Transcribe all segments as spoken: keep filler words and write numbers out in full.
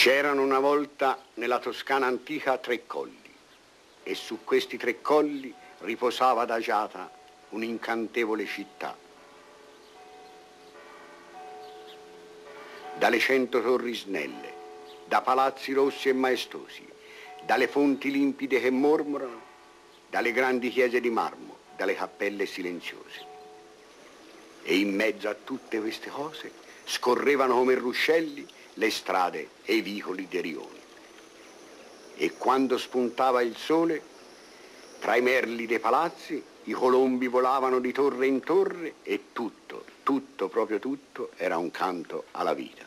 C'erano una volta nella Toscana antica tre colli e su questi tre colli riposava adagiata un'incantevole città. Dalle cento torri snelle, da palazzi rossi e maestosi, dalle fonti limpide che mormorano, dalle grandi chiese di marmo, dalle cappelle silenziose. E in mezzo a tutte queste cose scorrevano come ruscelli le strade e i vicoli dei rioni. E quando spuntava il sole, tra i merli dei palazzi, i colombi volavano di torre in torre e tutto, tutto, proprio tutto, era un canto alla vita.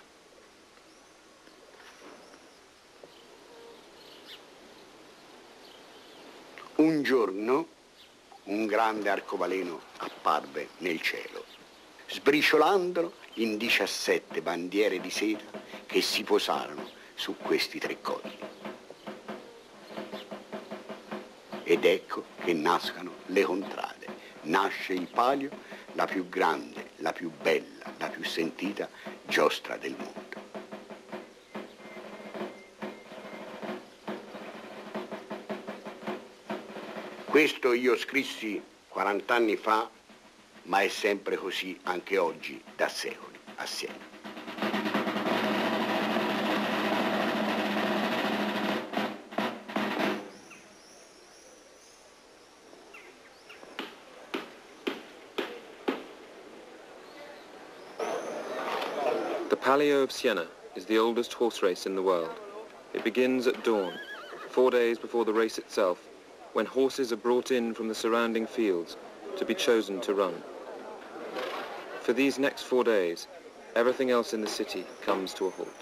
Un giorno un grande arcobaleno apparve nel cielo, sbriciolandolo in diciassette bandiere di seta che si posarono su questi tre colli. Ed ecco che nascono le contrade. Nasce il Palio, la più grande, la più bella, la più sentita giostra del mondo. Questo io scrissi quarant'anni fa, ma è sempre così anche oggi, da secoli, a Siena. The Palio of Siena is the oldest horse race in the world. It begins at dawn, four days before the race itself, when horses are brought in from the surrounding fields to be chosen to run. For these next four days, everything else in the city comes to a halt.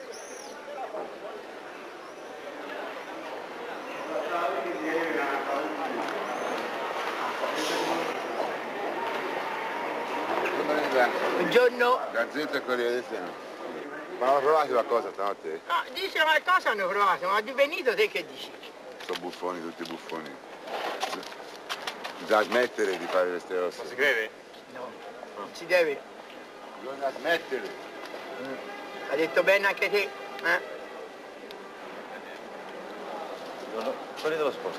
Buongiorno. Gazzetta e Corriere del Seno. Ma hanno provato qualcosa stanotte? Ah, dice qualcosa hanno provato, ma di venito te che dici? Sono buffoni, tutti buffoni. Bisogna smettere di fare queste cose. Non si crede? No, non si deve. Bisogna smettere. Mm. Ha detto bene anche te, eh? Quelli dello sport.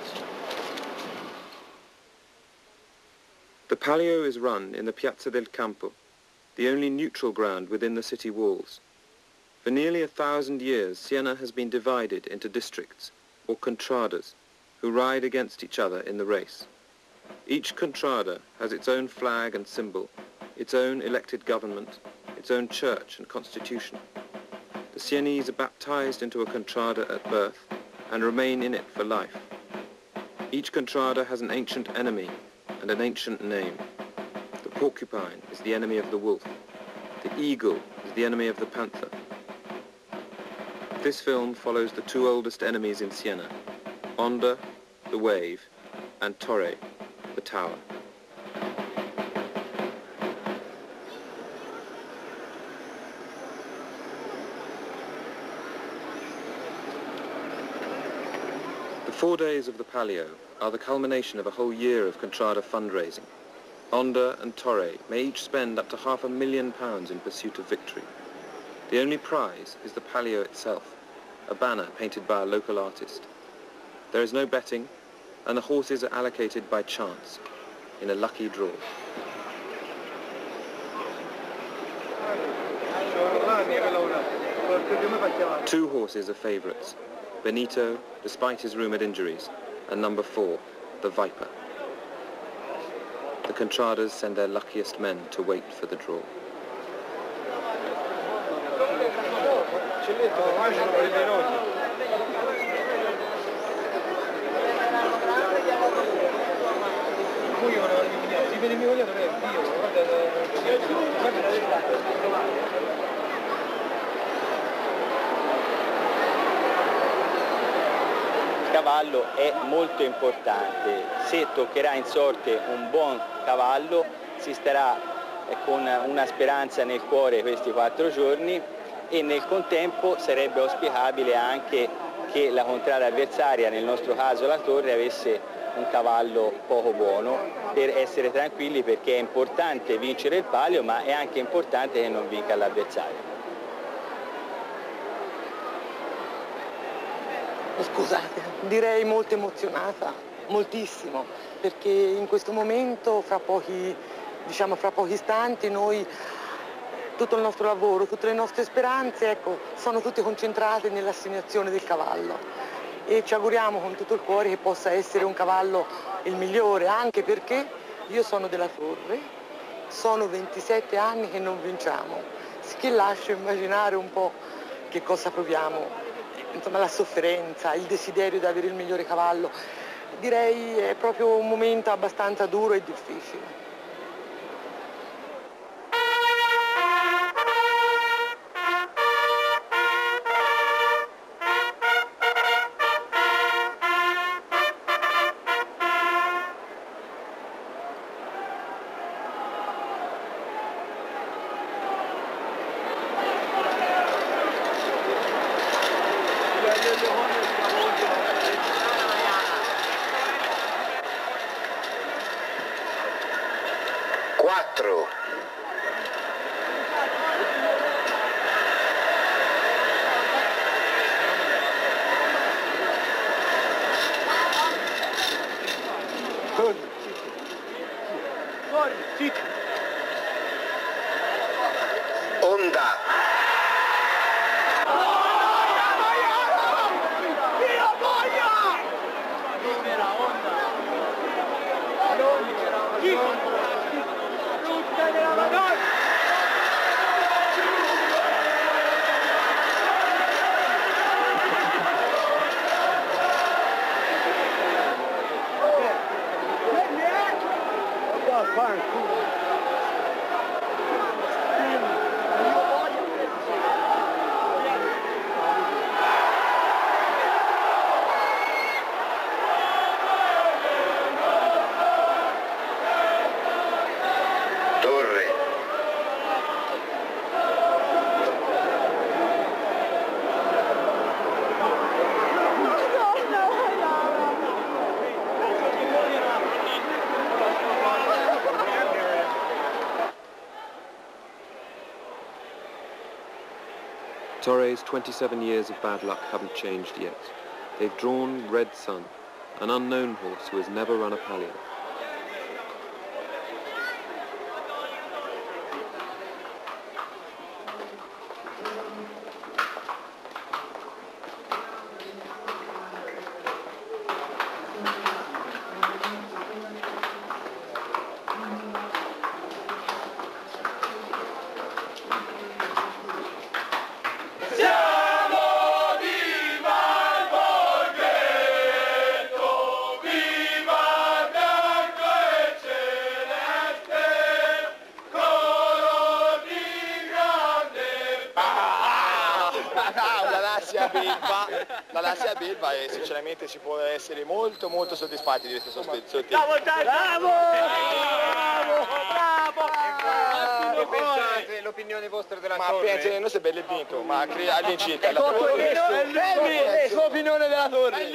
The Palio is run in the Piazza del Campo, the only neutral ground within the city walls. For nearly a thousand years, Siena has been divided into districts, or contradas, who ride against each other in the race. Each contrada has its own flag and symbol, its own elected government, its own church and constitution. The Sienese are baptized into a contrada at birth and remain in it for life. Each contrada has an ancient enemy and an ancient name. The porcupine is the enemy of the wolf. The eagle is the enemy of the panther. This film follows the two oldest enemies in Siena, Onda, the wave, and Torre, the tower. The four days of the Palio are the culmination of a whole year of Contrada fundraising. Onda and Torre may each spend up to half a million pounds in pursuit of victory. The only prize is the Palio itself, a banner painted by a local artist. There is no betting, and the horses are allocated by chance, in a lucky draw. Two horses are favourites, Benito, despite his rumoured injuries, and number four, the Viper. The Contradas send their luckiest men to wait for the draw. Il cavallo è molto importante. Se toccherà in sorte un buon cavallo si starà con una speranza nel cuore questi quattro giorni e nel contempo sarebbe auspicabile anche che la contrada avversaria, nel nostro caso la Torre, avesse un cavallo poco buono per essere tranquilli, perché è importante vincere il Palio, ma è anche importante che non vinca l'avversario. Scusate, direi molto emozionata, moltissimo, perché in questo momento, fra pochi, diciamo, fra pochi istanti, noi, tutto il nostro lavoro, tutte le nostre speranze, ecco, sono tutte concentrate nell'assegnazione del cavallo e ci auguriamo con tutto il cuore che possa essere un cavallo il migliore, anche perché io sono della Torre, sono ventisette anni che non vinciamo, che lascio immaginare un po' che cosa proviamo. Insomma, la sofferenza, il desiderio di avere il migliore cavallo, direi è proprio un momento abbastanza duro e difficile. Quattro. Onda. Torre's twenty-seven years of bad luck haven't changed yet. They've drawn Red Sun, an unknown horse who has never run a palio. Bilba, la Lazia Bilba e sinceramente si può essere molto molto soddisfatti di queste sospensioni. Bravo, bravo! Bravo! Che pensate l'opinione vostra della Ma Torre? penso che non sia bello il vinto, ma all'incirca la Torre. Torre, l'opinione della Torre.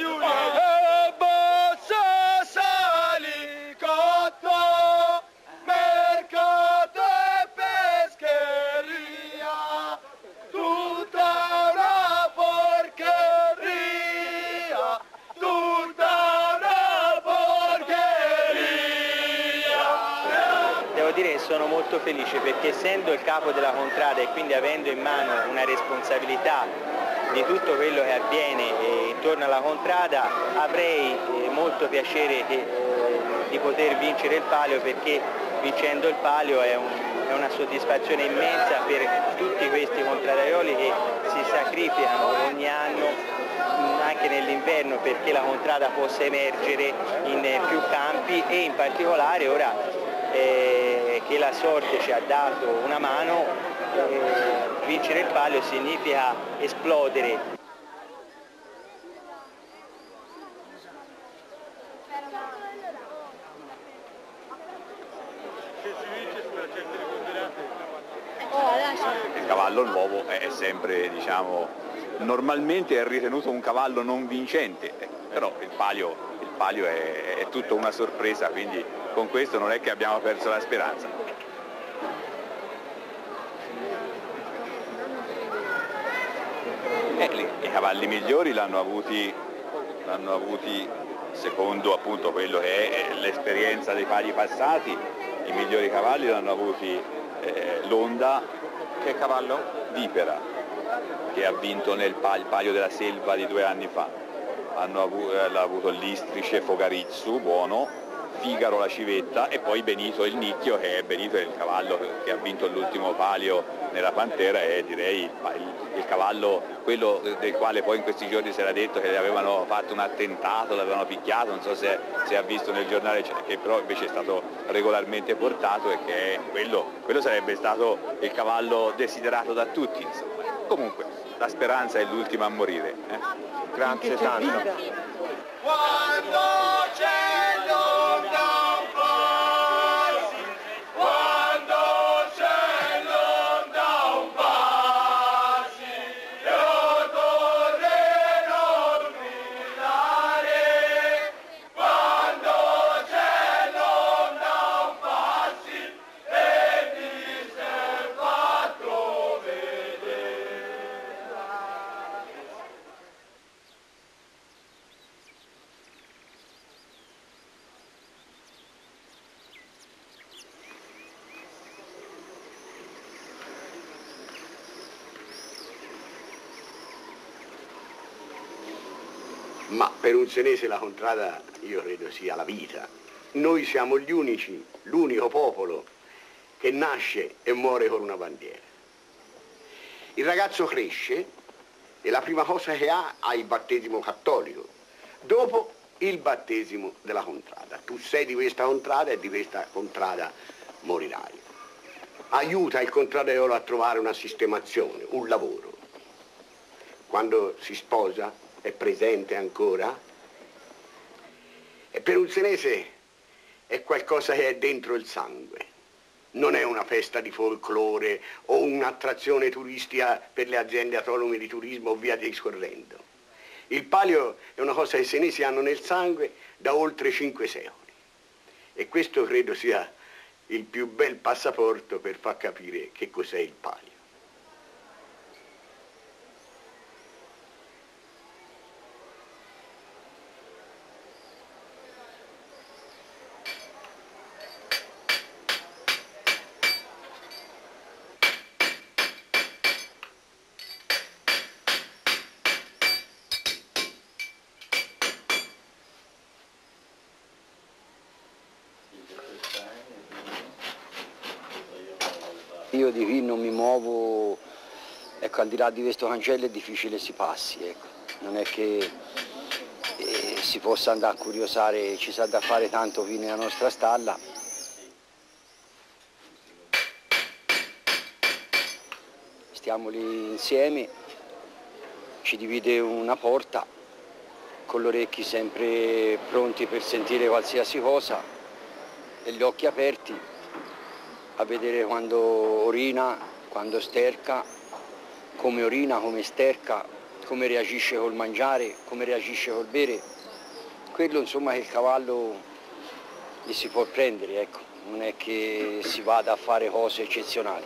Sali cotto, mercato e pescheria, tutta una porcheria, tutta una porcheria. Devo dire che sono molto felice perché essendo il capo della contrada e quindi avendo in mano una responsabilità di tutto quello che avviene intorno alla contrada, avrei molto piacere che, eh, di poter vincere il palio, perché vincendo il palio è, un, è una soddisfazione immensa per tutti questi contradaioli che si sacrificano ogni anno, anche nell'inverno, perché la contrada possa emergere in più campi e in particolare ora eh, che la sorte ci ha dato una mano, eh, vincere il palio significa esplodere. Il cavallo nuovo è sempre, diciamo, normalmente è ritenuto un cavallo non vincente, però il palio, il palio è, è tutta una sorpresa, quindi con questo non è che abbiamo perso la speranza. Eh, i cavalli migliori l'hanno avuti l'hanno avuti, secondo appunto quello che è l'esperienza dei pali passati, i migliori cavalli l'hanno avuti eh, l'Onda. Che cavallo? Vipera, che ha vinto nel palio, palio della Selva di due anni fa. Hanno avuto, eh, avuto l'Istrice Fogarizzu, buono, Figaro la Civetta e poi Benito il Nicchio, che è Benito è il cavallo che ha vinto l'ultimo palio nella Pantera e direi il, il, il cavallo, quello del quale poi in questi giorni si era detto che avevano fatto un attentato, l'avevano picchiato, non so se, se ha visto nel giornale, che però invece è stato regolarmente portato e che è quello, quello sarebbe stato il cavallo desiderato da tutti, insomma. Comunque la speranza è l'ultima a morire. Eh? Grazie tanto. Quando c'è l'onda un passi, quando c'è l'onda un passi, io torre non gridare, quando c'è l'onda un passi e mi sei fatto vedere. Ma per un senese la contrada io credo sia la vita. Noi siamo gli unici, l'unico popolo che nasce e muore con una bandiera. Il ragazzo cresce e la prima cosa che ha ha il battesimo cattolico, dopo il battesimo della contrada. Tu sei di questa contrada e di questa contrada morirai. Aiuta il contradaiolo a trovare una sistemazione, un lavoro. Quando si sposa è presente ancora e per un senese è qualcosa che è dentro il sangue. Non è una festa di folklore o un'attrazione turistica per le aziende autonome di turismo o via discorrendo. Il palio è una cosa che i senesi hanno nel sangue da oltre cinque secoli e questo credo sia il più bel passaporto per far capire che cos'è il palio. Io di qui non mi muovo, ecco, al di là di questo cancello è difficile si passi, ecco. Non è che eh, si possa andare a curiosare, ci sa da fare tanto qui nella nostra stalla. Stiamo lì insieme, ci divide una porta, con gli orecchi sempre pronti per sentire qualsiasi cosa e gli occhi aperti a vedere quando orina, quando sterca, come orina, come sterca, come reagisce col mangiare, come reagisce col bere. Quello insomma che il cavallo gli si può prendere, ecco, non è che si vada a fare cose eccezionali.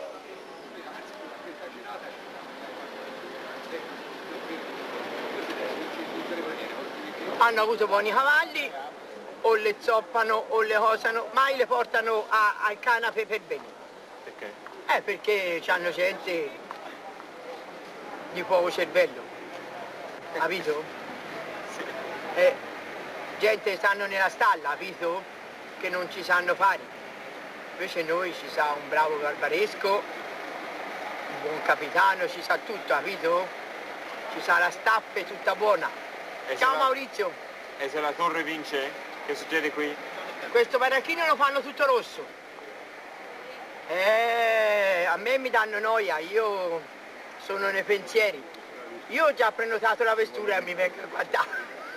Hanno avuto buoni cavalli, o le zoppano o le cosano, mai le portano a, al canape per bene. Perché? Eh, perché hanno gente di poco cervello, capito? Sì. Eh, gente che stanno nella stalla, capito? Che non ci sanno fare. Invece noi ci sa un bravo barbaresco, un buon capitano, ci sa tutto, capito? Ci sa la staffa è tutta buona. E Ciao la... Maurizio. E se la torre vince? Che succede qui? Questo baracchino lo fanno tutto rosso. Eh, a me mi danno noia, io sono nei pensieri. Io ho già prenotato la vestura e mi vengo a guardare.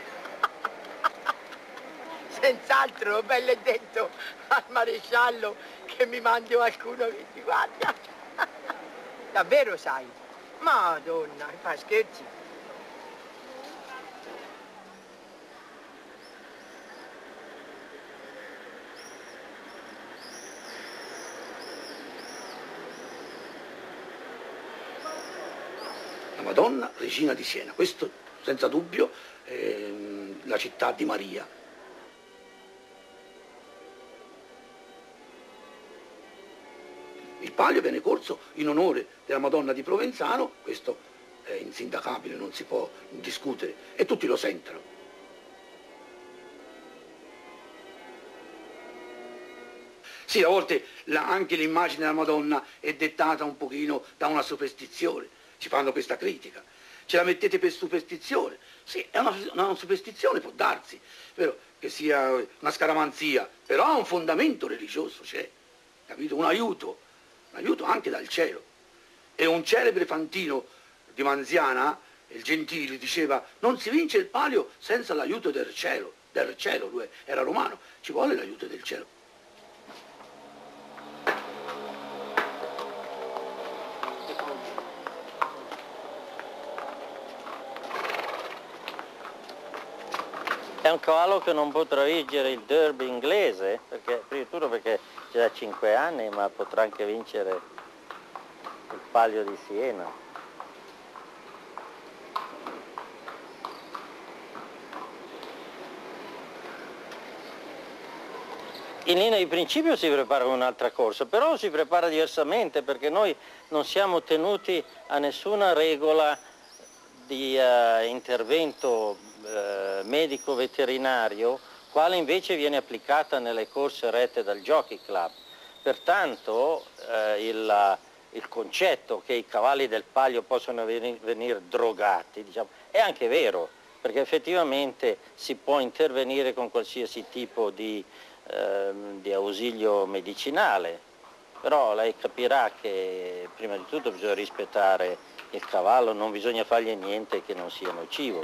Senz'altro, bello è detto al maresciallo che mi mandi qualcuno che ti guarda. Davvero sai? Madonna, fa scherzi. La Madonna, regina di Siena, questo senza dubbio, eh, la città di Maria. Il palio viene corso in onore della Madonna di Provenzano, questo è insindacabile, non si può discutere, e tutti lo sentono. Sì, a volte la, anche l'immagine della Madonna è dettata un pochino da una superstizione, ci fanno questa critica. Ce la mettete per superstizione? Sì, è una, una superstizione, può darsi, vero? Che sia una scaramanzia, però ha un fondamento religioso, c'è, capito? Un aiuto, un aiuto anche dal cielo. E un celebre fantino di Manziana, il Gentili, diceva: non si vince il palio senza l'aiuto del cielo, del cielo, lui era romano, ci vuole l'aiuto del cielo. È un cavallo che non potrà vincere il derby inglese, perché, prima di tutto perché c'è da cinque anni, ma potrà anche vincere il palio di Siena. In linea di principio si prepara un'altra corsa, però si prepara diversamente, perché noi non siamo tenuti a nessuna regola di uh, intervento uh, medico-veterinario, quale invece viene applicata nelle corse rette dal Jockey Club. Pertanto uh, il, il concetto che i cavalli del palio possono venire, venire drogati, diciamo, è anche vero, perché effettivamente si può intervenire con qualsiasi tipo di, uh, di ausilio medicinale, però lei capirà che prima di tutto bisogna rispettare il cavallo, non bisogna fargli niente che non sia nocivo.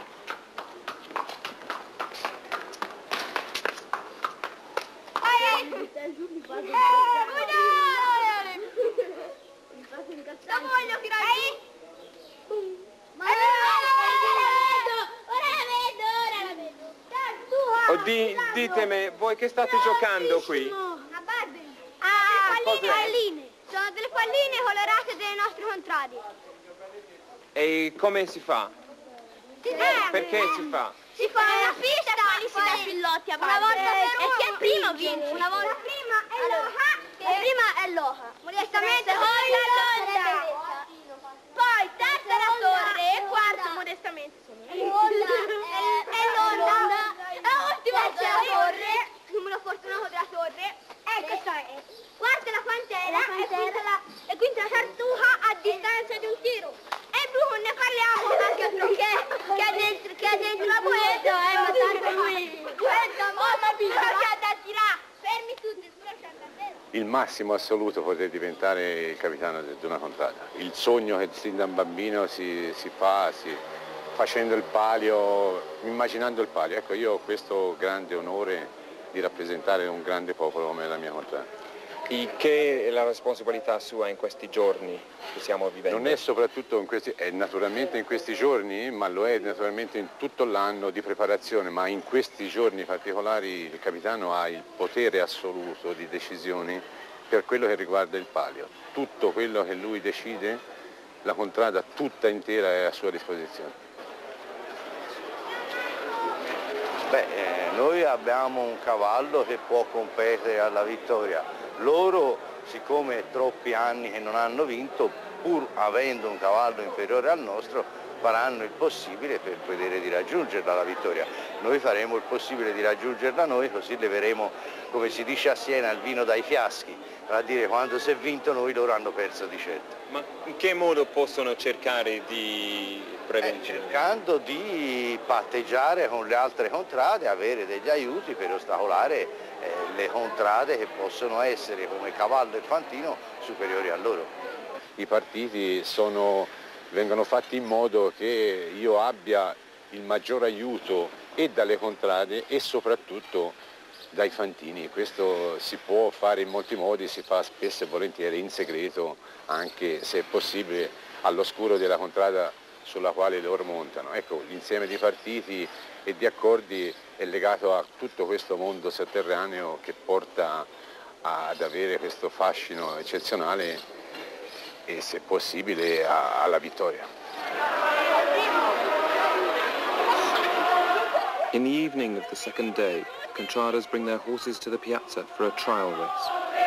Oh, di, ditemi, voi che state giocando qui? A Barberi. A palline, palline. Sono delle palline colorate delle nostre contrade. E come si fa? Eh, Perché si fa? Si fa una pista e poi si dà pillotti a una volta per uno. E chi è primo vince? Una volta prima è l'Oha. La prima è l'Oha. Modestamente seconda è l'Onda. Poi terza è la Torre e quarta modestamente è l'Onda. E ultima c'è la Torre, numero fortunato della Torre. Ecco sta è. Quarta è la Pantera e quinta la, e quinta la Tartuga a distanza di un tiro. E blu ne parliamo anche perché che è dentro, che è dentro la boletta, eh, ma tanto lui. Guarda, mamma mia, c'è da tirare. Fermi tutti, scusa, c'è davvero. Il massimo assoluto poter diventare il capitano di una contrada. Il sogno che sin da bambino si, si fa, si, facendo il palio, immaginando il palio. Ecco, io ho questo grande onore di rappresentare un grande popolo come la mia contrada. Che è la responsabilità sua in questi giorni che stiamo vivendo? Non è soprattutto in questi, è naturalmente in questi giorni, ma lo è naturalmente in tutto l'anno di preparazione, ma in questi giorni particolari il capitano ha il potere assoluto di decisioni per quello che riguarda il palio. Tutto quello che lui decide, la contrada tutta intera è a sua disposizione. Beh, eh, noi abbiamo un cavallo che può competere alla vittoria. Loro, siccome troppi anni che non hanno vinto, pur avendo un cavallo inferiore al nostro, faranno il possibile per vedere di raggiungerla la vittoria. Noi faremo il possibile di raggiungerla noi, così leveremo, come si dice a Siena, il vino dai fiaschi, a dire quando si è vinto noi loro hanno perso di certo. Ma in che modo possono cercare di prevenire? Eh, cercando di patteggiare con le altre contrade, avere degli aiuti per ostacolare eh, le contrade che possono essere come Cavallo e Fantino superiori a loro. I partiti sono, vengono fatti in modo che io abbia il maggior aiuto e dalle contrade e soprattutto dai fantini. Questo si può fare in molti modi, si fa spesso e volentieri in segreto, anche se è possibile all'oscuro della contrada sulla quale loro montano. Ecco, l'insieme di partiti e di accordi è legato a tutto questo mondo sotterraneo che porta ad avere questo fascino eccezionale e, se possibile, a, alla vittoria. In the evening of the second day, contradas bring their horses to the piazza for a trial race.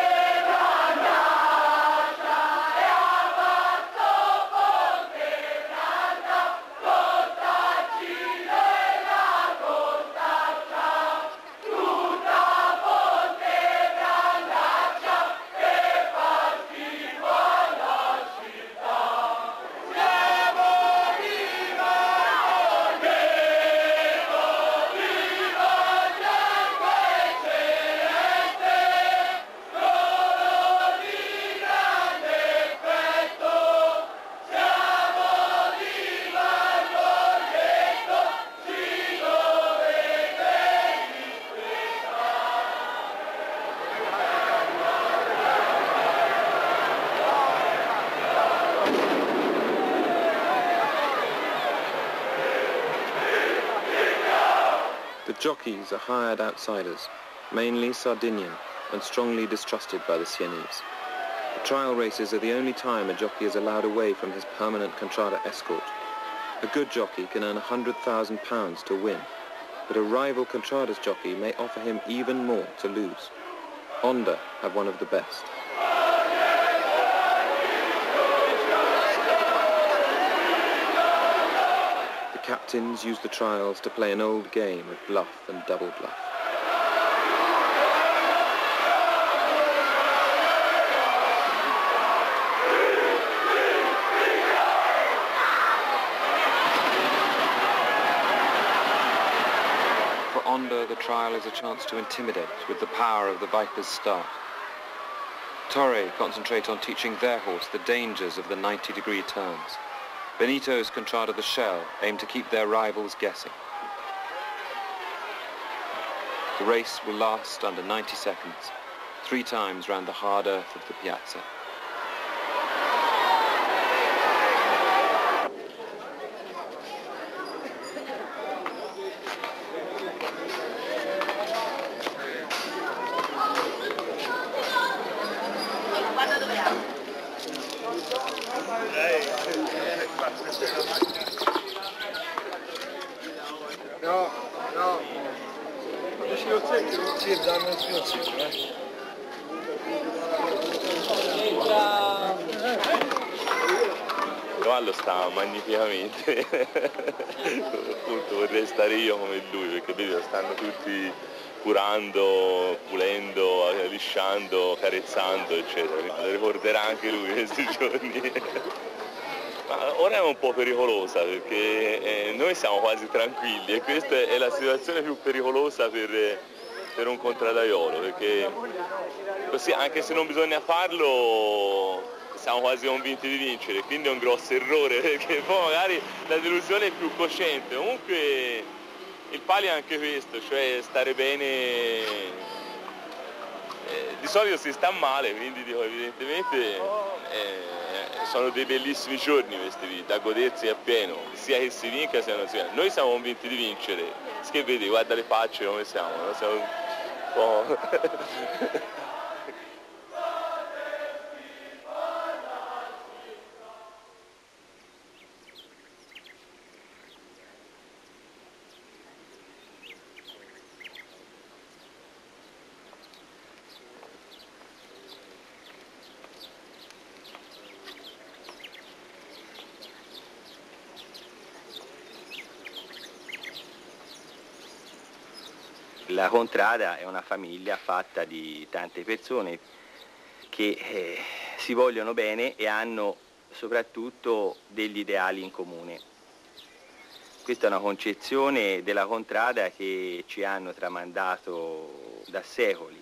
The jockeys are hired outsiders, mainly Sardinian, and strongly distrusted by the Sienese. The trial races are the only time a jockey is allowed away from his permanent contrada escort. A good jockey can earn one hundred thousand pounds to win, but a rival contrada's jockey may offer him even more to lose. Onda have one of the best. The captains use the trials to play an old game of bluff and double bluff. For Onda, the trial is a chance to intimidate with the power of the Viper's start. Torre concentrate on teaching their horse the dangers of the ninety degree turns. Benito's contrada the Shell aim to keep their rivals guessing. The race will last under ninety seconds, three times round the hard earth of the piazza. No, no. Dici lo zecchio? Sì, danno il mio zecchio, eh. Il cavallo sta magnificamente, appunto vorrei stare io come lui, perché vedi, lo stanno tutti curando, pulendo, lisciando, carezzando, eccetera. Lo ricorderà anche lui questi giorni. Ma ora è un po' pericolosa perché eh, noi siamo quasi tranquilli e questa è la situazione più pericolosa per, per un contradaiolo, perché così, anche se non bisogna farlo, siamo quasi convinti di vincere, quindi è un grosso errore perché poi magari la delusione è più cosciente. Comunque il palio è anche questo, cioè stare bene, eh, di solito si sta male, quindi dico, evidentemente eh, sono dei bellissimi giorni questi da godersi appieno, sia che si vinca sia che non si vinca. Noi siamo convinti di vincere, che vedi, guarda le facce come siamo, no? Siamo un po'... La contrada è una famiglia fatta di tante persone che eh, si vogliono bene e hanno soprattutto degli ideali in comune. Questa è una concezione della contrada che ci hanno tramandato da secoli.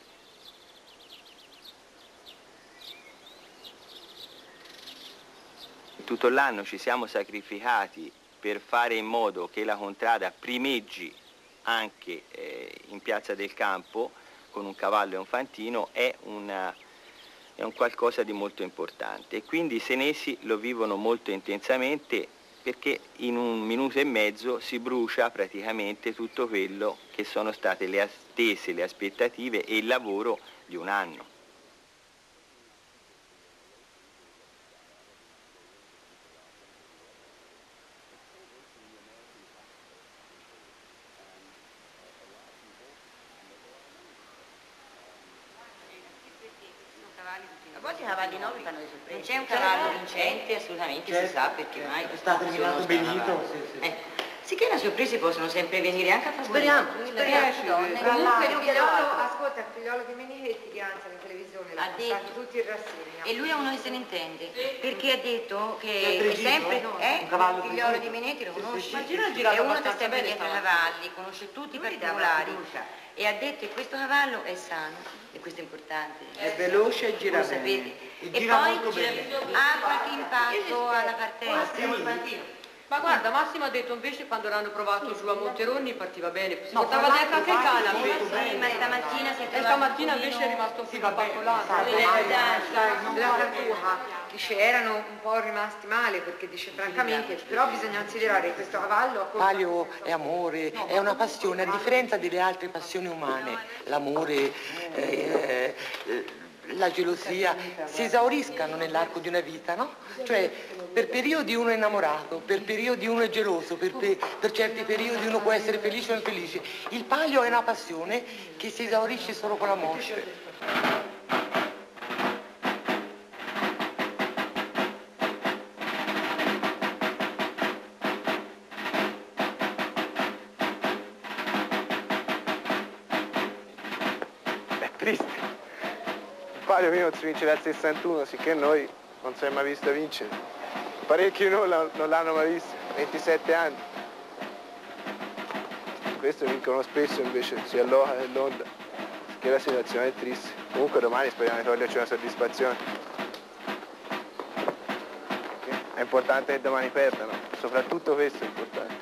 Tutto l'anno ci siamo sacrificati per fare in modo che la contrada primeggi anche eh, in Piazza del Campo con un cavallo e un fantino. È, una, è un qualcosa di molto importante e quindi i senesi lo vivono molto intensamente perché in un minuto e mezzo si brucia praticamente tutto quello che sono state le attese, le aspettative e il lavoro di un anno. A volte i cavalli nuovi fanno le sorprese. Non c'è un cavallo vincente, assolutamente, certo, si sa perché certo. mai. È stato eliminato Benito, sì, sì. Eh. Sì che le sorprese possono sempre venire anche a favore. Speriamo, speriamo. Comunque il figliolo, ascolta, il figliolo di Menichetti che anzi in televisione l'ha fatto tutti in rassegna. E lui è uno che se ne intende, perché ha detto che è è sempre no? è un cavallo il figliolo di Menetti, lo conosce, sì, sì, sì, è uno che sta sempre dietro ai cavalli, conosce tutti i particolari e ha detto che questo cavallo è sano e questo è importante. È veloce e gira lo bene. sapete. E E, gira poi molto gira- bene. ha qualche impatto alla partenza. Ma guarda, Massimo ha detto invece quando l'hanno provato giù a Monteroni partiva bene, si No, portava fra dentro anche il l'altro cane molto invece. Sì, ma stamattina si è E trovato stamattina un invece è pochino- rimasto un Sì, po' vabbè, pappolato. sa, Della Tartuca dice erano un po' rimasti male perché dice francamente però bisogna considerare che questo cavallo ha colpa- Palio è amore, è una passione, a differenza delle altre passioni umane, l'amore, eh, eh, la gelosia si esauriscano nell'arco di una vita, no? Cioè per periodi uno è innamorato, per periodi uno è geloso, per, pe- per certi periodi uno può essere felice o infelice. Il palio è una passione che si esaurisce solo con la morte. È triste. Il Palio mio non si vince dal sessantuno, sicché noi non si è mai visto vincere. Parecchi non, la- non l'hanno mai visto, ventisette anni. Questo vincono spesso invece sia l'Oca che l'Onda, che la situazione è triste. Comunque domani speriamo di toglierci una soddisfazione. È importante che domani perdano, soprattutto questo è importante.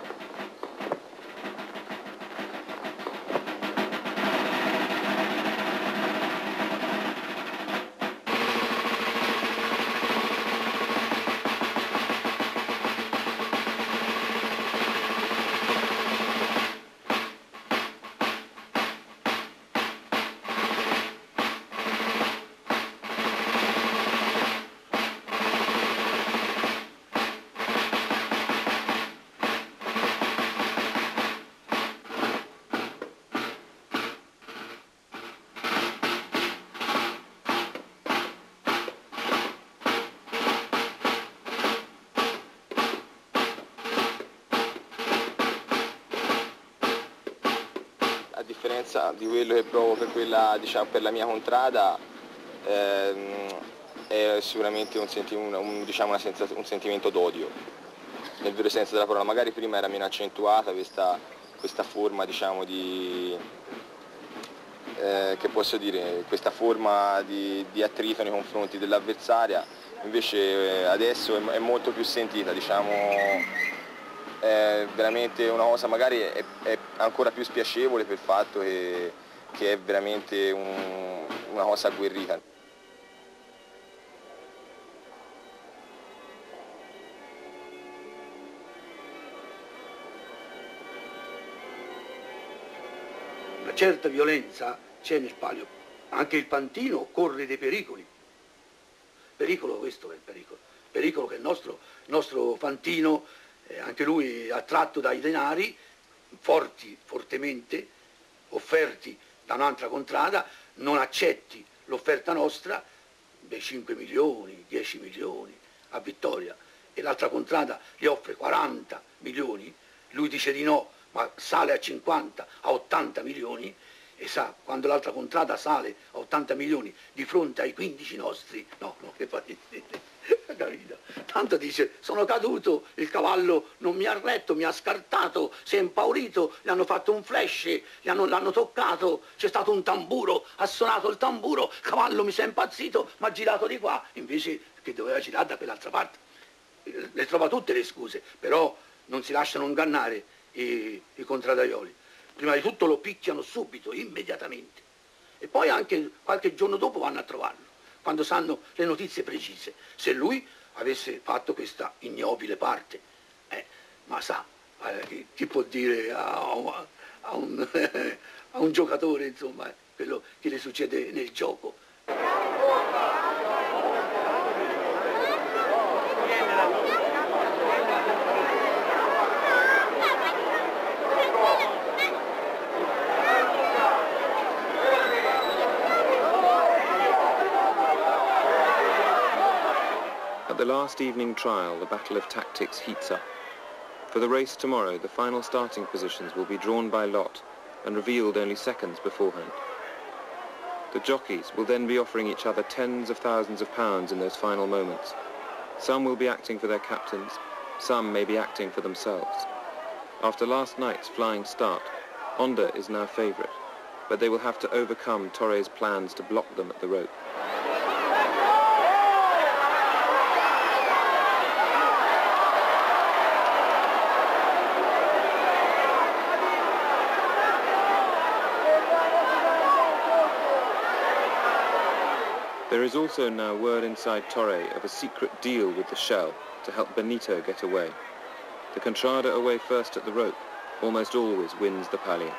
A differenza di quello che provo per, quella, diciamo, per la mia contrada, ehm, è sicuramente un, senti, un, un, diciamo una sensaz- un sentimento d'odio, nel vero senso della parola. Magari prima era meno accentuata questa, questa forma, diciamo, di, eh, che posso dire, questa forma di, di attrito nei confronti dell'avversaria, invece eh, adesso è, è molto più sentita, diciamo. È veramente una cosa, magari è, è ancora più spiacevole per il fatto che, che è veramente un, una cosa agguerrita. Una certa violenza c'è nel palio, anche il pantino corre dei pericoli. Pericolo, questo è il pericolo. Pericolo che il nostro, nostro fantino, eh, anche lui attratto dai denari, forti, fortemente, offerti da un'altra contrada, non accetti l'offerta nostra dei cinque milioni, dieci milioni a vittoria, e l'altra contrada gli offre quaranta milioni, lui dice di no, ma sale a cinquanta, a ottanta milioni, e sa, quando l'altra contrada sale a ottanta milioni di fronte ai quindici nostri, no, no, che fai? Capito? Tanto dice, sono caduto, il cavallo non mi ha retto, mi ha scartato, si è impaurito, gli hanno fatto un flash, gli hanno, l'hanno toccato, c'è stato un tamburo, ha suonato il tamburo, il cavallo mi si è impazzito, mi ha girato di qua, invece che doveva girare da quell'altra parte. Le trova tutte le scuse, però non si lasciano ingannare i, i contradaioli. Prima di tutto lo picchiano subito, immediatamente, e poi anche qualche giorno dopo vanno a trovarlo, quando sanno le notizie precise. Se lui avesse fatto questa ignobile parte, eh, ma sa, eh, chi, chi può dire a, a, un, a un giocatore, insomma, eh, quello che le succede nel gioco. the last evening trial, the battle of tactics heats up. For the race tomorrow, the final starting positions will be drawn by lot and revealed only seconds beforehand. The jockeys will then be offering each other tens of thousands of pounds in those final moments. Some will be acting for their captains, some may be acting for themselves. After last night's flying start, Honda is now favourite, but they will have to overcome Torre's plans to block them at the rope. There is also now word inside Torre of a secret deal with the Shell to help Benito get away. The Contrada away first at the rope almost always wins the Palio.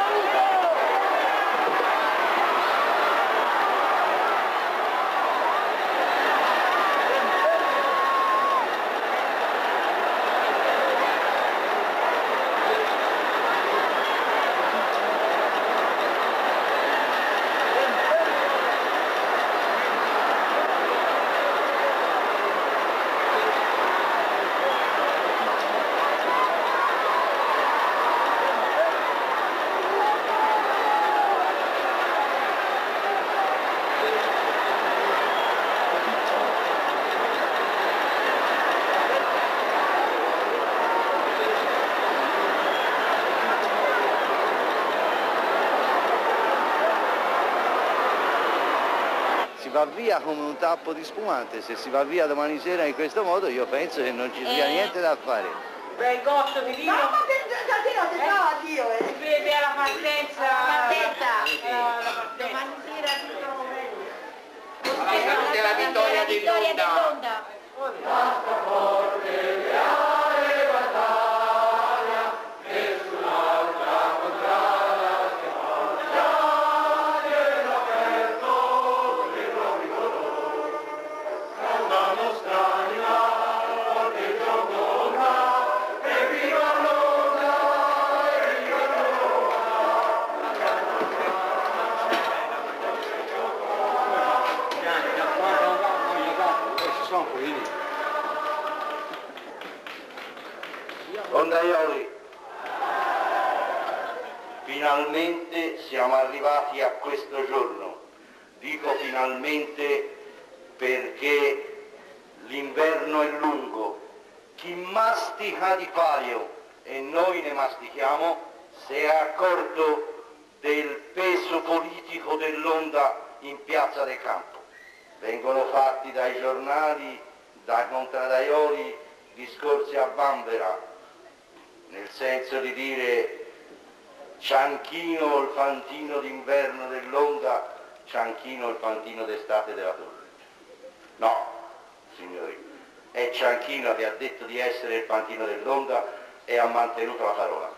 Si va via come un tappo di spumante, se si va via domani sera in questo modo io penso che non ci sia eh. niente da fare. Bel gosto di vino. No, ma Santino, se no addio, eh. Beve alla partenza. Alla partenza. Alla partenza. Domani sera tutto meglio. Alla salute della vittoria di Londa. Basta forte leale battaglia, nessun'altra contrada che fa. Glielo aperto per il colore. La nostra anima, forte gioco là, e viva Londa, e viva Ondaioli, finalmente siamo arrivati a questo giorno. Dico finalmente perché l'inverno è lungo. Chi mastica di palio, e noi ne mastichiamo, si è accorto del peso politico dell'Onda in Piazza del Campo. Vengono fatti dai giornali, dai contradaioli, discorsi a vanvera, nel senso di dire Cianchino il fantino d'inverno dell'Onda, Cianchino il fantino d'estate della Torre. No, signori, è Cianchino che ha detto di essere il fantino dell'Onda e ha mantenuto la parola.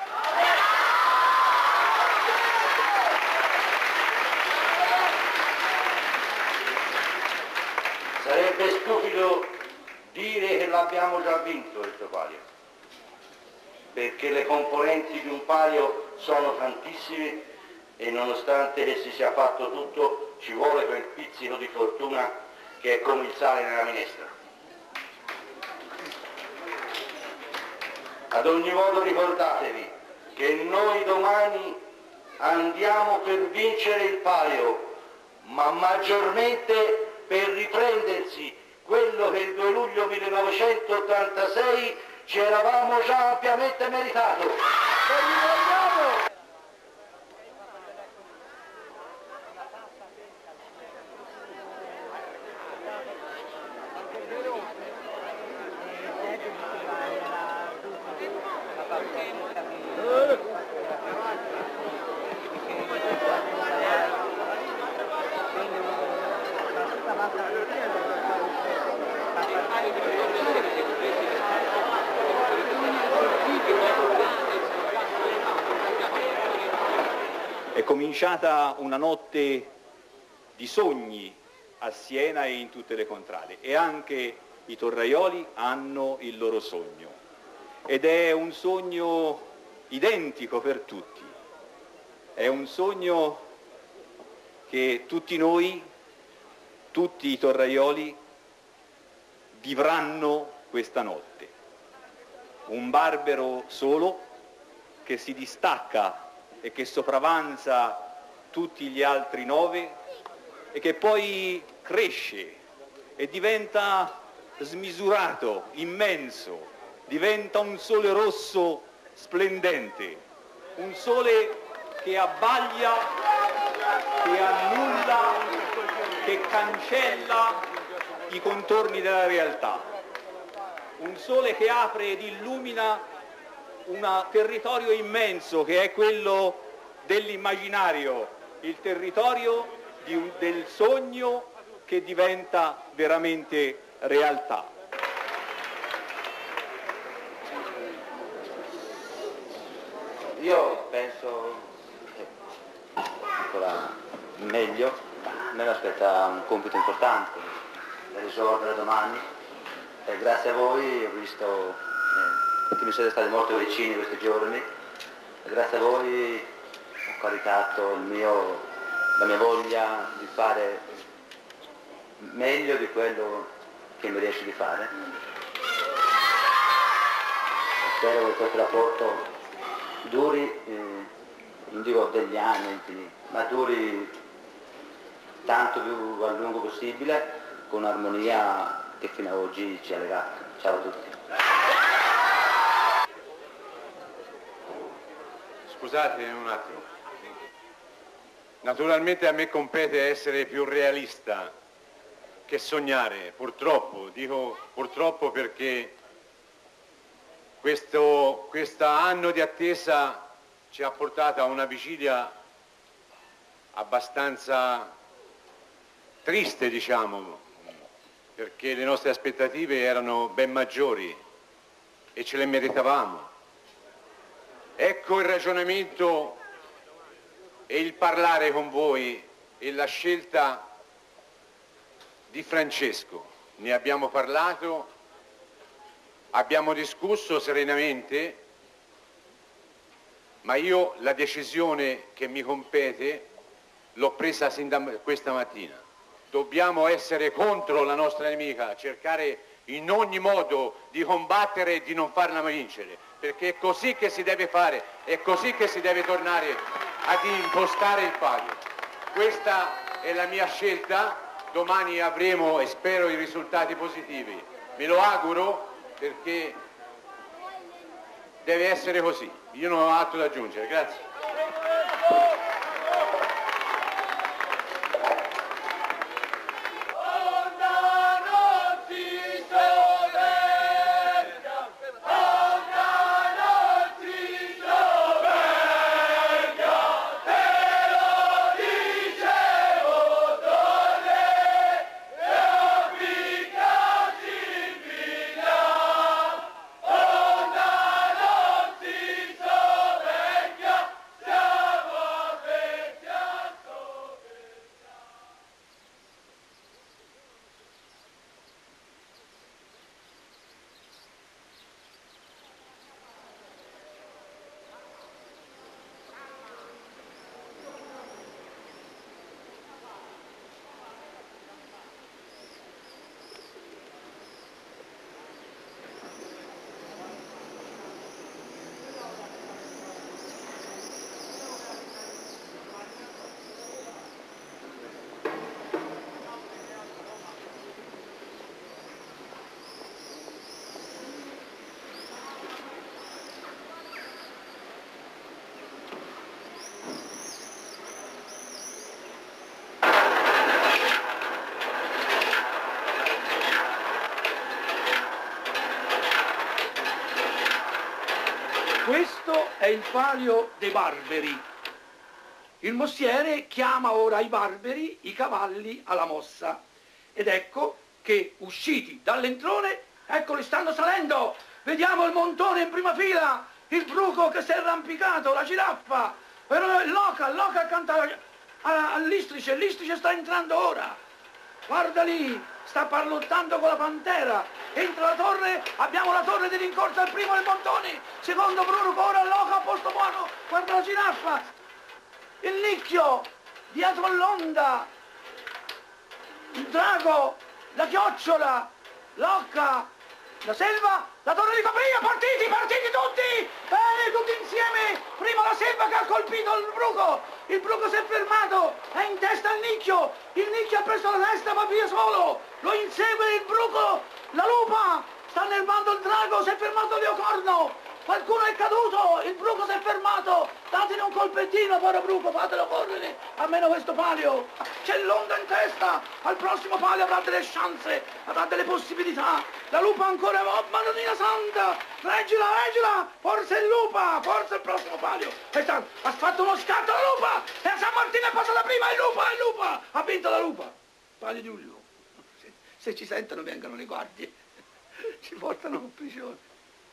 Sarebbe stupido dire che l'abbiamo già vinto questo palio, perché le componenti di un palio sono tantissime e nonostante che si sia fatto tutto ci vuole quel pizzico di fortuna che è come il sale nella minestra. Ad ogni modo ricordatevi che noi domani andiamo per vincere il palio, ma maggiormente per riprendersi quello che il due luglio millenovecentottantasei ci eravamo già ampiamente meritato. È cominciata una notte di sogni a Siena e in tutte le contrade, e anche i torraioli hanno il loro sogno, ed è un sogno identico per tutti, è un sogno che tutti noi, tutti i torraioli, vivranno questa notte. Un Barbero solo che si distacca e che sopravanza tutti gli altri nove e che poi cresce e diventa smisurato, immenso, diventa un sole rosso splendente, un sole che abbaglia, che annulla, che cancella i contorni della realtà, un sole che apre ed illumina un territorio immenso che è quello dell'immaginario, il territorio di un, del sogno che diventa veramente realtà. Io penso che ancora meglio, a me mi aspetta un compito importante da risolvere domani e grazie a voi ho visto eh, che mi siete stati molto vicini questi giorni e grazie a voi ho caricato il mio, la mia voglia di fare meglio di quello che mi riesce di fare. Spero che questo rapporto duri, eh, non dico degli anni, ma duri tanto più a lungo possibile, con un'armonia che fino ad oggi ci ha legato. Ciao a tutti. Scusate un attimo. Naturalmente a me compete essere più realista che sognare, purtroppo. Dico purtroppo perché questo questo anno di attesa ci ha portato a una vigilia abbastanza triste, diciamo, perché le nostre aspettative erano ben maggiori e ce le meritavamo. Ecco il ragionamento e il parlare con voi e la scelta di Francesco. Ne abbiamo parlato, abbiamo discusso serenamente, ma io la decisione che mi compete l'ho presa sin da questa mattina. Dobbiamo essere contro la nostra nemica, cercare in ogni modo di combattere e di non farla vincere, perché è così che si deve fare, è così che si deve tornare ad impostare il palio. Questa è la mia scelta, domani avremo e spero i risultati positivi. Me lo auguro perché deve essere così. Io non ho altro da aggiungere, grazie. Questo è il palio dei barberi. Il mossiere chiama ora i barberi, i cavalli, alla mossa. Ed ecco che, usciti dall'entrone, eccoli, stanno salendo. Vediamo il montone in prima fila, il bruco che si è arrampicato, la giraffa, l'oca, l'oca accanto all'istrice, l'istrice sta entrando ora. Guarda lì, sta parlottando con la pantera. Entra la torre, abbiamo la torre di rincorsa, il primo il Montoni, secondo Bruno, ora l'oca a posto buono, guarda la giraffa, il nicchio, dietro l'onda, il drago, la chiocciola, Locca, la Selva, la Torre di Fabria, partiti, partiti tutti! Bene, tutti insieme! Prima la Selva che ha colpito il bruco! Il bruco si è fermato, è in testa al nicchio! Il nicchio ha preso la testa, va via solo! Lo insegue il bruco! La lupa! Sta nervando il drago, si è fermato Leocorno! Qualcuno è caduto, il bruco si è fermato, datene un colpettino, povero bruco, fatelo correre, almeno questo palio, c'è l'onda in testa, al prossimo palio avrà delle chance, avrà delle possibilità, la lupa ancora, oh Madonnina Santa, reggila, reggila, forse è lupa, forse è il prossimo palio, questa, ha fatto uno scatto la lupa, e a San Martino è passata prima, è lupa, è lupa, ha vinto la lupa, palio di Giulio, se, se ci sentono vengono le guardie, ci portano a prigione.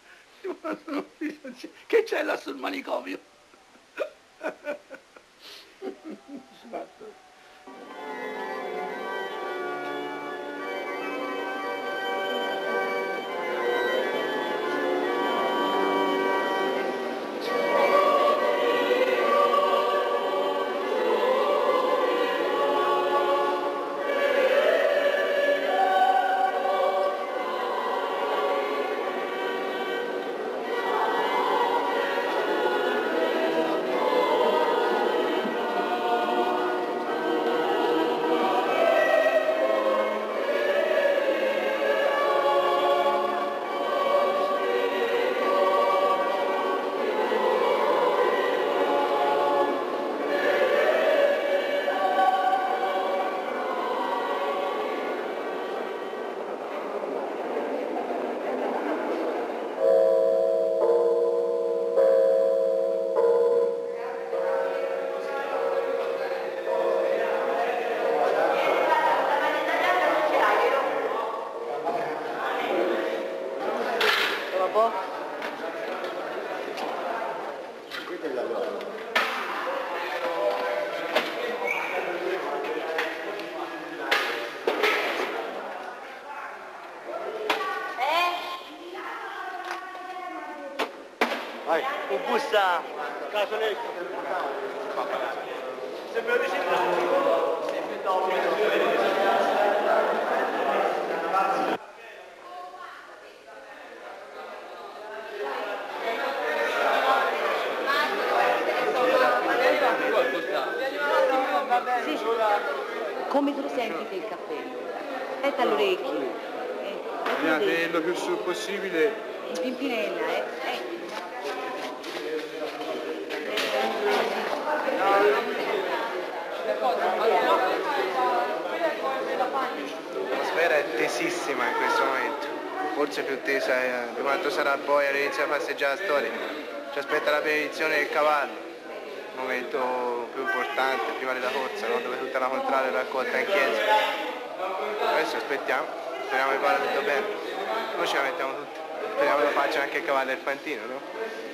Che c'è là sul manicomio? Un busta, caso lei. Se me lo dici Sì. Come te lo senti che il cappello? Aspetta all'orecchio. Eh, bisogna tenerlo più sul possibile. Il pimpinella, eh? eh. L'atmosfera è tesissima in questo momento, forse più tesa eh, di quanto sarà poi all'inizio della passeggiata storica. Ci aspetta la benedizione del cavallo, il momento più importante prima della corsa, no? Dove tutta la contrada è raccolta in chiesa. Adesso aspettiamo, speriamo che vada tutto bene. Noi ce la mettiamo tutti, speriamo che lo faccia anche il cavallo del Fantino, no?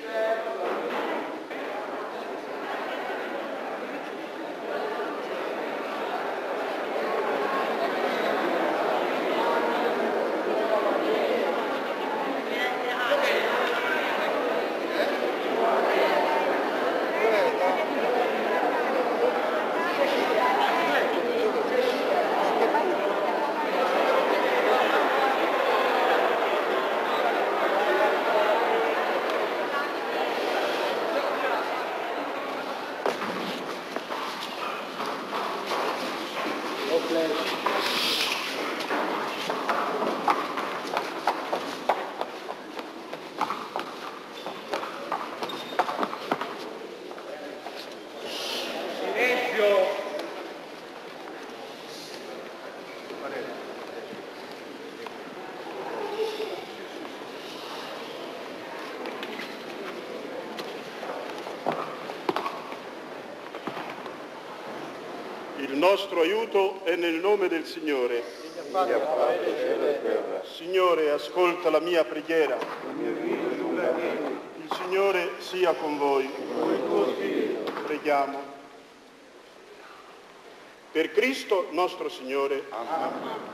Il nostro aiuto è nel nome del Signore. Signore, ascolta la mia preghiera. Il Signore sia con voi. Preghiamo. Per Cristo nostro Signore. Amen.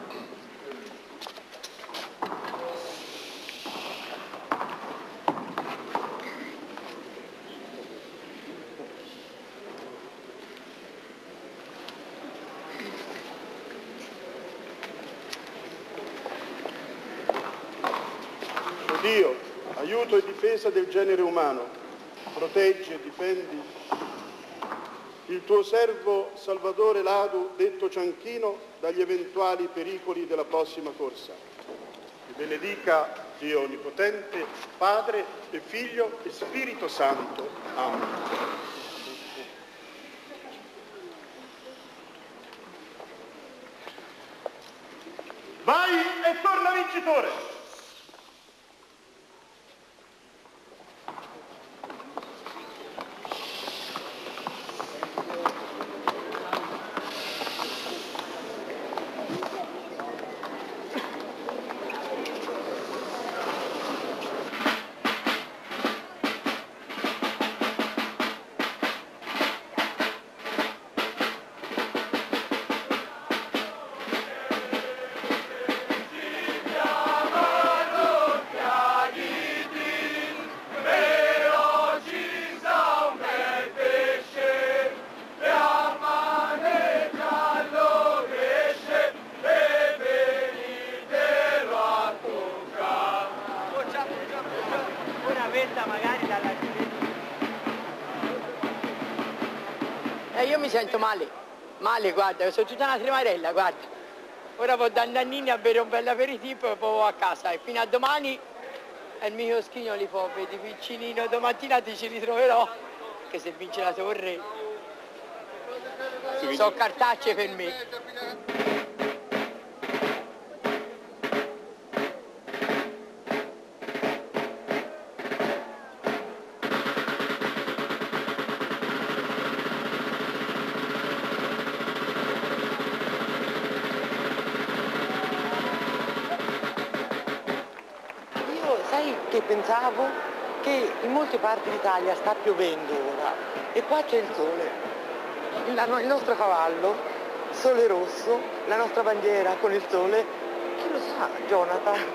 Dio, aiuto e difesa del genere umano, proteggi e difendi il tuo servo Salvatore Ladu, detto Cianchino, dagli eventuali pericoli della prossima corsa. E benedica Dio Onnipotente, Padre e Figlio e Spirito Santo. Amen. Vai e torna vincitore! Eh, io mi sento male, male, guarda, sono tutta una tremarella, guarda. Ora vado da Nannini a bere un bel aperitivo e poi vado a casa e fino a domani e il mio schigno li può vedere piccinino, domattina ti ci ritroverò, che se vince la torre sono cartacce per me. Sai che pensavo? Che in molte parti d'Italia sta piovendo ora e qua c'è il sole. Il, il nostro cavallo, sole rosso, la nostra bandiera con il sole. Chi lo sa, Jonathan?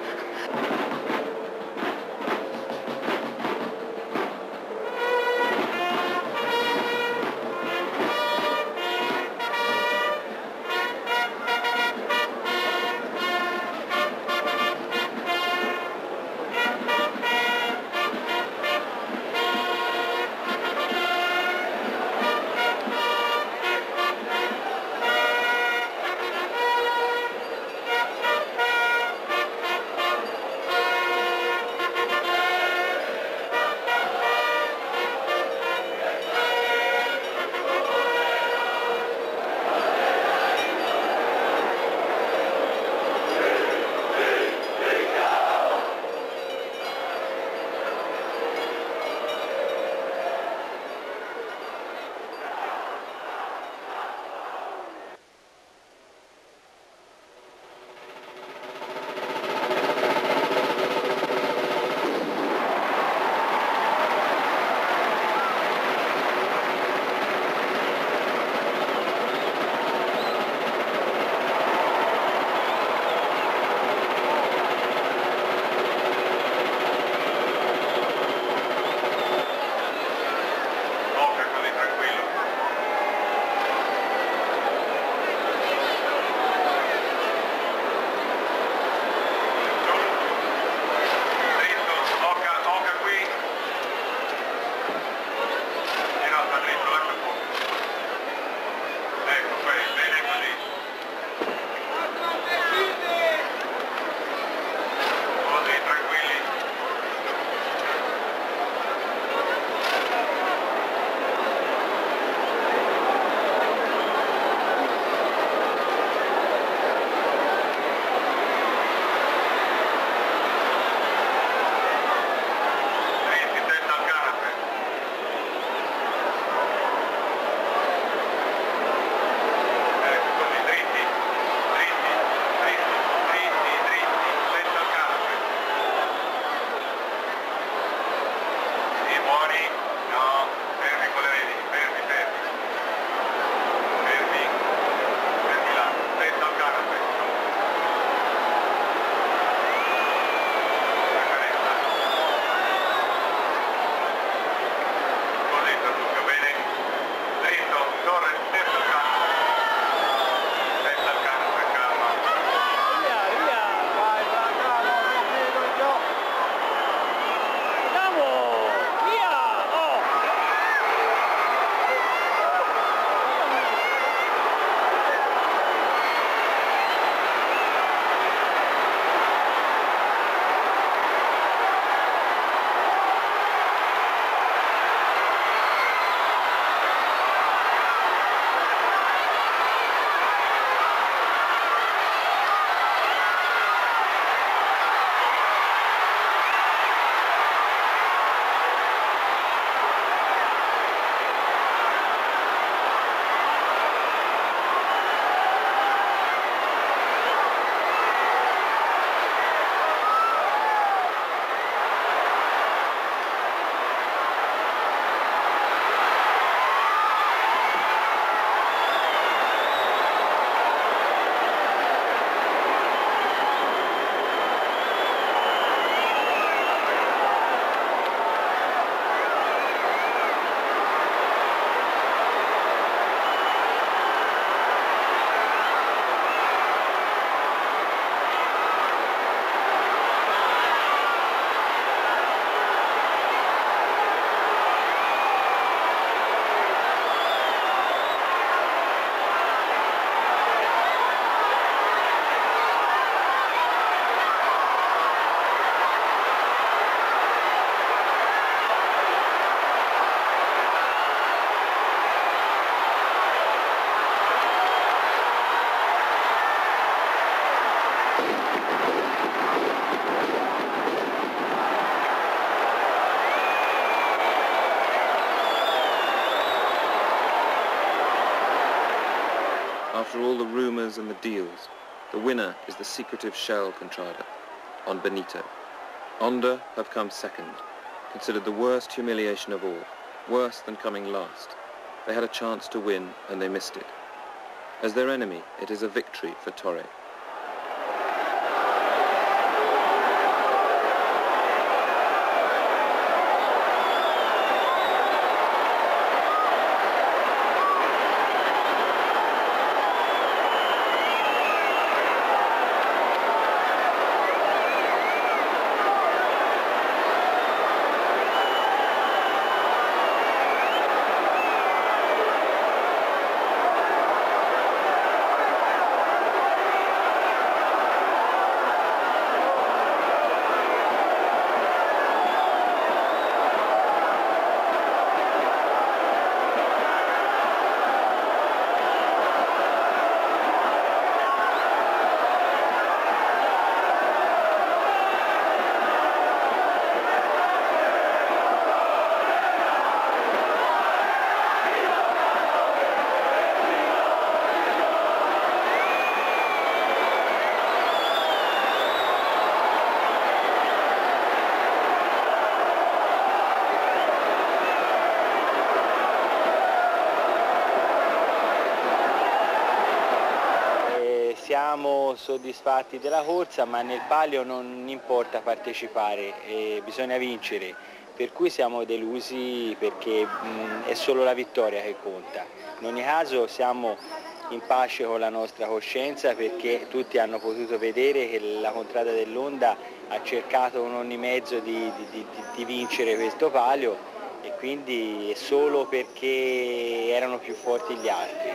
after all the rumours and the deals, the winner is the secretive shell Contrada on Benito. Honda have come second, considered the worst humiliation of all, worse than coming last. They had a chance to win and they missed it. As their enemy, it is a victory for Torre. Siamo soddisfatti della corsa, ma nel palio non importa partecipare, eh, bisogna vincere, per cui siamo delusi perché mh, è solo la vittoria che conta. In ogni caso siamo in pace con la nostra coscienza perché tutti hanno potuto vedere che la Contrada dell'Onda ha cercato con ogni mezzo di, di, di, di vincere questo palio e quindi è solo perché erano più forti gli altri.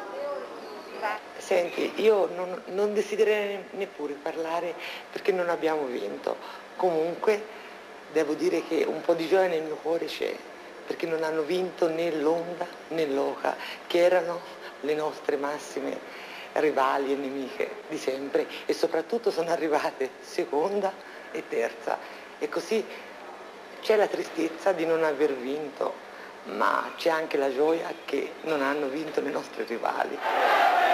Senti, io non, non desidererei neppure parlare perché non abbiamo vinto. Comunque devo dire che un po' di gioia nel mio cuore c'è, perché non hanno vinto né l'Onda né l'Oca, che erano le nostre massime rivali e nemiche di sempre, e soprattutto sono arrivate seconda e terza. E così c'è la tristezza di non aver vinto, ma c'è anche la gioia che non hanno vinto le nostre rivali.